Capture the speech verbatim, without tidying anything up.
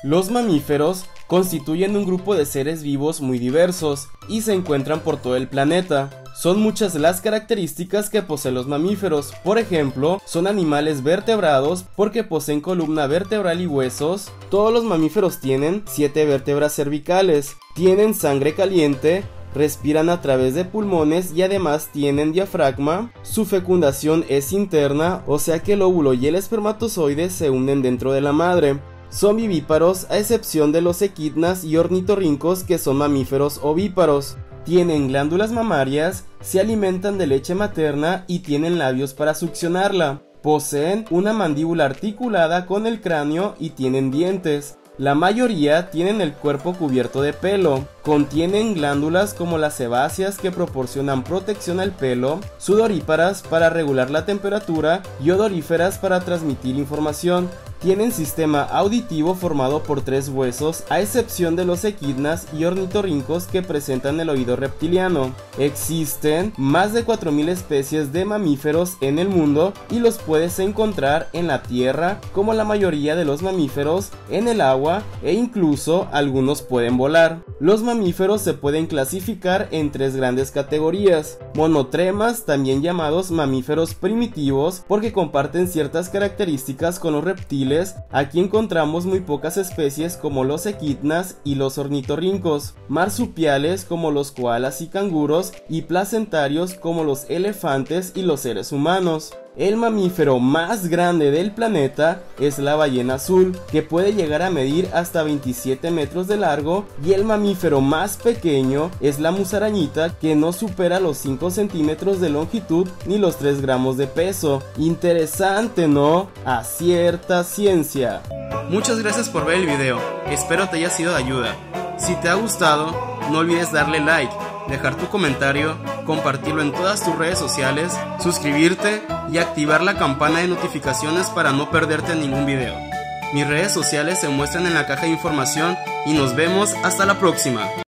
Los mamíferos constituyen un grupo de seres vivos muy diversos y se encuentran por todo el planeta. Son muchas las características que poseen los mamíferos. Por ejemplo, son animales vertebrados porque poseen columna vertebral y huesos. Todos los mamíferos tienen siete vértebras cervicales, tienen sangre caliente, respiran a través de pulmones y además tienen diafragma. Su fecundación es interna, o sea que el óvulo y el espermatozoide se unen dentro de la madre. Son vivíparos a excepción de los equidnas y ornitorrincos, que son mamíferos ovíparos. Tienen glándulas mamarias, se alimentan de leche materna y tienen labios para succionarla. Poseen una mandíbula articulada con el cráneo y tienen dientes. La mayoría tienen el cuerpo cubierto de pelo. Contienen glándulas como las sebáceas que proporcionan protección al pelo, sudoríparas para regular la temperatura y odoríferas para transmitir información. Tienen sistema auditivo formado por tres huesos, a excepción de los equidnas y ornitorrincos que presentan el oído reptiliano. Existen más de cuatro mil especies de mamíferos en el mundo y los puedes encontrar en la tierra, como la mayoría de los mamíferos, en el agua e incluso algunos pueden volar. Los mamíferos se pueden clasificar en tres grandes categorías: monotremas, también llamados mamíferos primitivos porque comparten ciertas características con los reptiles. Aquí encontramos muy pocas especies como los equidnas y los ornitorrincos, marsupiales como los koalas y canguros y placentarios como los elefantes y los seres humanos. El mamífero más grande del planeta es la ballena azul, que puede llegar a medir hasta veintisiete metros de largo, y el mamífero más pequeño es la musarañita, que no supera los cinco centímetros de longitud ni los tres gramos de peso. Interesante, ¿no? Acierta ciencia. Muchas gracias por ver el video, espero te haya sido de ayuda. Si te ha gustado, no olvides darle like, dejar tu comentario, compartirlo en todas tus redes sociales, suscribirte y activar la campana de notificaciones para no perderte ningún video. Mis redes sociales se muestran en la caja de información y nos vemos hasta la próxima.